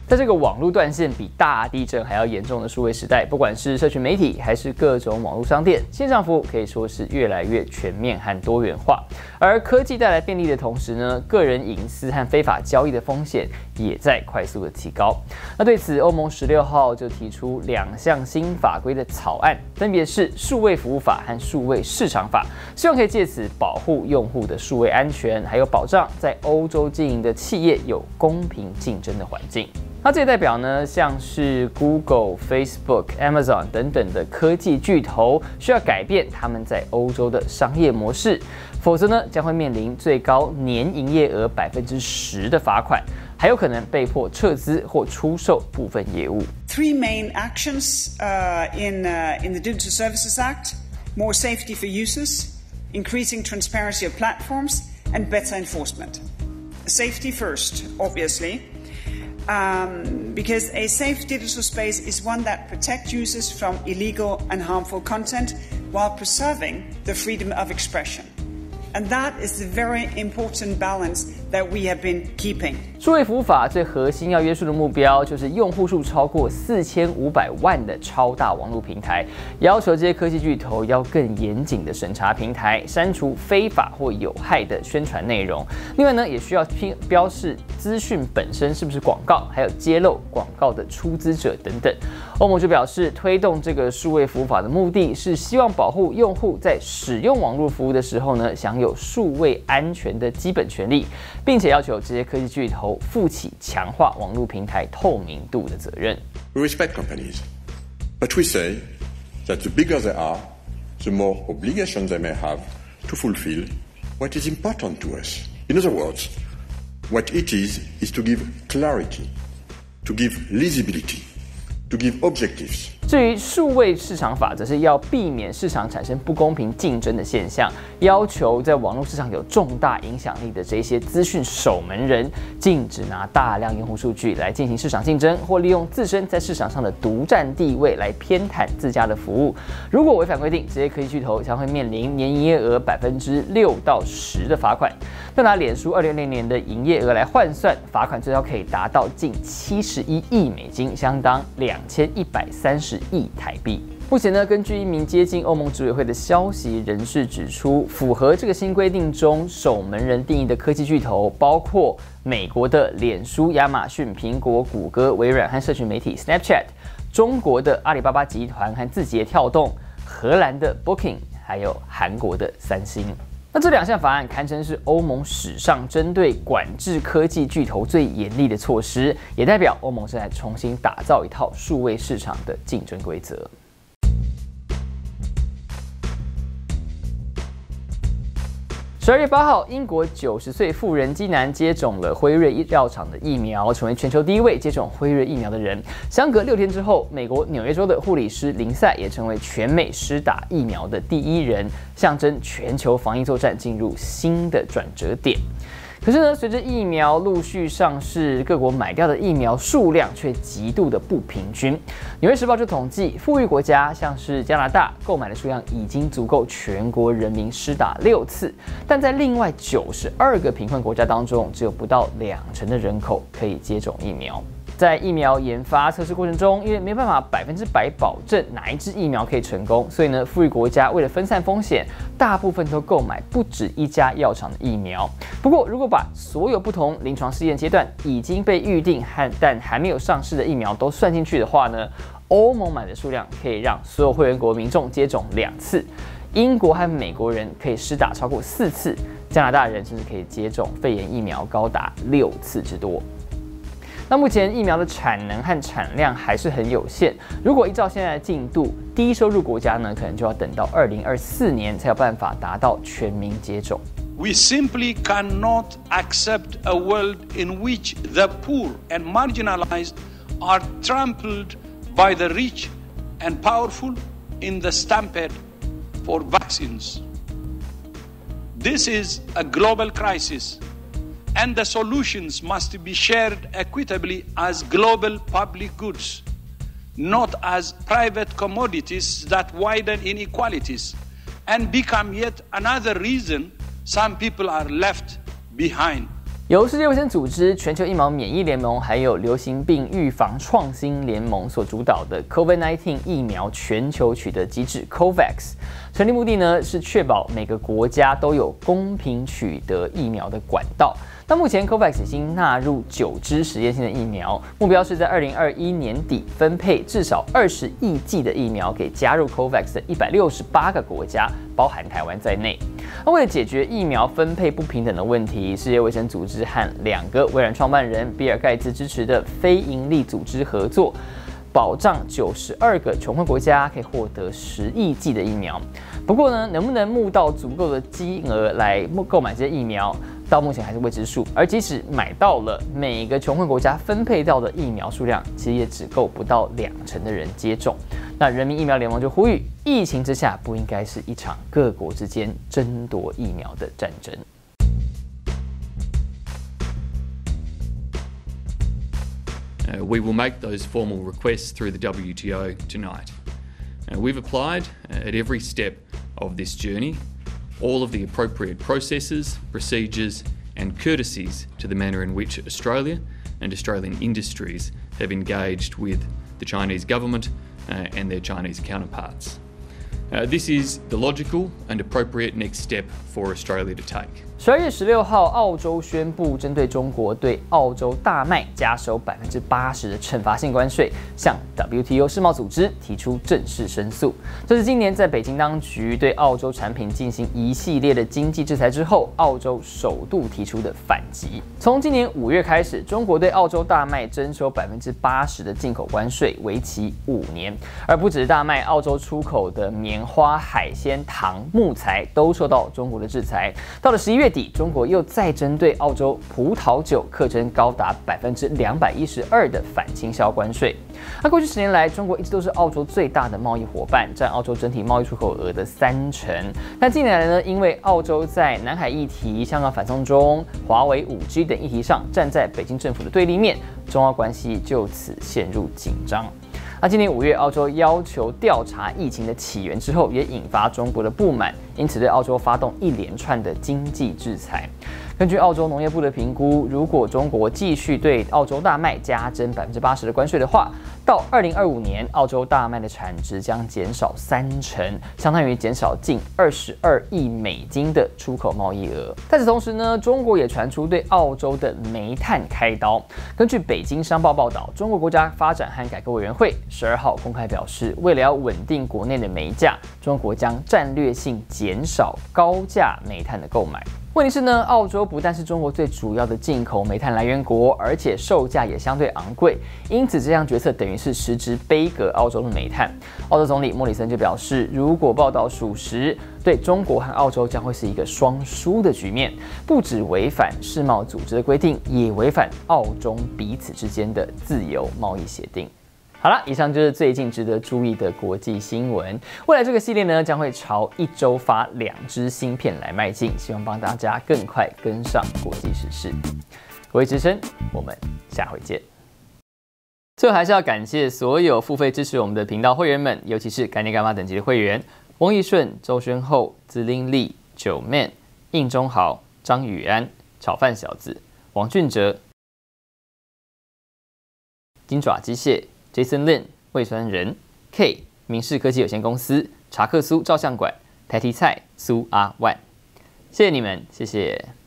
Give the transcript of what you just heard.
在这个网络断线比大地震还要严重的数位时代，不管是社群媒体还是各种网络商店，线上服务可以说是越来越全面和多元化。而科技带来便利的同时呢，个人隐私和非法交易的风险也在快速的提高。那对此，欧盟16号就提出2项新法规的草案，分别是数位服务法和数位市场法，希望可以借此保护用户的数位安全，还有保障在欧洲经营的企业有公平竞争的环境。那这也代表呢，像是 Google、Facebook、Amazon 等等的科技巨头需要改变他们在欧洲的商业模式，否则呢将会面临最高年营业额10%的罚款，还有可能被迫撤资或出售部分业务。 Three main actions in the Digital Services Act: more safety for users, increasing transparency of platforms, and better enforcement. Safety first, obviously. Because a safe digital space is one that protects users from illegal and harmful content while preserving the freedom of expression. And that is the very important balance that we have been keeping. 数位服务法最核心要约束的目标，就是用户数超过4500万的超大网络平台，要求这些科技巨头要更严谨的审查平台，删除非法或有害的宣传内容。另外呢，也需要标示资讯本身是不是广告，还有揭露广告的出资者等等。欧盟就表示，推动这个数位服务法的目的是希望保护用户在使用网络服务的时候呢，享有数位安全的基本权利，并且要求这些科技巨头负起强化网络平台透明度的责任。 We respect companies, but we say that the bigger they are, the more obligations they may have to fulfill what is important to us. In other words, what it is to give clarity, to give visibility, to give objectives. 至于数位市场法，则是要避免市场产生不公平竞争的现象，要求在网络市场有重大影响力的这些资讯守门人，禁止拿大量用户数据来进行市场竞争，或利用自身在市场上的独占地位来偏袒自家的服务。如果违反规定，这些科技巨头将会面临年营业额6%到10%的罚款。那拿脸书2020年的营业额来换算，罚款最高可以达到近71亿美金，相当2130亿台币。目前呢，根据一名接近欧盟执委会的消息人士指出，符合这个新规定中守门人定义的科技巨头，包括美国的脸书、亚马逊、苹果、谷歌、微软和社群媒体 Snapchat， 中国的阿里巴巴集团和字节跳动，荷兰的 Booking， 还有韩国的三星。那这2项法案堪称是欧盟史上针对管制科技巨头最严厉的措施，也代表欧盟正在重新打造一套数位市场的竞争规则。12月8号，英国90岁妇人基南接种了辉瑞医药厂的疫苗，成为全球第1位接种辉瑞疫苗的人。相隔6天之后，美国纽约州的护理师林赛也成为全美施打疫苗的第1人，象征全球防疫作战进入新的转折点。可是呢，随着疫苗陆续上市，各国买掉的疫苗数量却极度的不平均。纽约时报就统计，富裕国家像是加拿大购买的数量已经足够全国人民施打6次，但在另外92个贫困国家当中，只有不到20%的人口可以接种疫苗。在疫苗研发测试过程中，因为没办法100%保证哪一支疫苗可以成功，所以呢，富裕国家为了分散风险，大部分都购买不止1家药厂的疫苗。不过，如果把所有不同临床试验阶段已经被预定但还没有上市的疫苗都算进去的话呢，欧盟买的数量可以让所有会员国民众接种2次。英国和美国人可以施打超过4次，加拿大人甚至可以接种肺炎疫苗高达6次之多。那目前疫苗的产能和产量还是很有限，如果依照现在的进度，低收入国家呢，可能就要等到2024年才有办法达到全民接种。 We simply cannot accept a world in which the poor and marginalized are trampled by the rich and powerful in the stampede for vaccines. This is a global crisis, and the solutions must be shared equitably as global public goods, not as private commodities that widen inequalities and become yet another reason some people are left behind. 由世界卫生组织、全球疫苗免疫联盟还有流行病预防创新联盟所主导的 COVID-19 疫苗全球取得机制 COVAX， 成立目的呢是确保每个国家都有公平取得疫苗的管道。到目前 COVAX 已经纳入9支实验性的疫苗，目标是在2021年底分配至少20亿剂的疫苗给加入 COVAX 的168个国家，包含台湾在内。为了解决疫苗分配不平等的问题，世界卫生组织和2个微软创办人比尔盖茨支持的非营利组织合作，保障92个穷困国家可以获得10亿剂的疫苗。不过呢，能不能募到足够的金额来购买这些疫苗，到目前还是未知数。而即使买到了，每个穷困国家分配到的疫苗数量，其实也只够不到20%的人接种。那人民疫苗联盟就呼吁，疫情之下不应该是一场各国之间争夺疫苗的战争。 We will make those formal requests through the WTO tonight. We've applied at every step of this journey all of the appropriate processes, procedures and courtesies to the manner in which Australia and Australian industries have engaged with the Chinese government and their Chinese counterparts. This is the logical and appropriate next step for Australia to take. 12月16号，澳洲宣布针对中国对澳洲大麦加收80%的惩罚性关税，向 WTO 世贸组织提出正式申诉。这是今年在北京当局对澳洲产品进行一系列的经济制裁之后，澳洲首度提出的反击。从今年5月开始，中国对澳洲大麦征收80%的进口关税，为期5年。而不只是大麦，澳洲出口的棉花、海鲜、糖、木材都受到中国的制裁。到了11月底，中国又再针对澳洲葡萄酒课征高达212%的反倾销关税。那过去10年来，中国一直都是澳洲最大的贸易伙伴，占澳洲整体贸易出口额的30%。但近年来呢，因为澳洲在南海议题、香港反送中、华为5G 等议题上站在北京政府的对立面，中澳关系就此陷入紧张。那今年5月，澳洲要求调查疫情的起源之后，也引发中国的不满，因此对澳洲发动一连串的经济制裁。根据澳洲农业部的评估，如果中国继续对澳洲大麦加征80%的关税的话，到2025年，澳洲大麦的产值将减少30%，相当于减少近22亿美金的出口贸易额。在此同时呢，中国也传出对澳洲的煤炭开刀。根据北京商报报道，中国国家发展和改革委员会12号公开表示，为了要稳定国内的煤价，中国将战略性减少高价煤炭的购买。问题是呢，澳洲不但是中国最主要的进口煤炭来源国，而且售价也相对昂贵，因此这项决策等于是实质杯葛澳洲的煤炭。澳洲总理莫里森就表示，如果报道属实，对中国和澳洲将会是一个双输的局面，不只违反世贸组织的规定，也违反澳中彼此之间的自由贸易协定。好了，以上就是最近值得注意的国际新闻。未来这个系列呢，将会朝1周发2支新片来迈进，希望帮大家更快跟上国际时事。国际之声，我们下回见。最后还是要感谢所有付费支持我们的频道会员们，尤其是干爹干妈等级的会员：翁义顺、周宣厚、子玲丽、九妹、应中豪、张宇安、炒饭小子、王俊哲、金爪机械。Jason Lin、魏川仁、K、明视科技有限公司、查克苏照相馆、台题菜苏阿万，谢谢你们，谢谢。